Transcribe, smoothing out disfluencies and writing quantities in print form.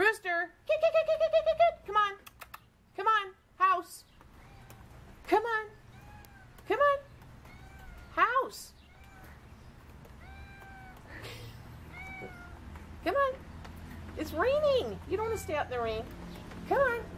Rooster, come on. Come on, house. Come on. Come on. House. Come on. It's raining. You don't want to stay out in the rain. Come on.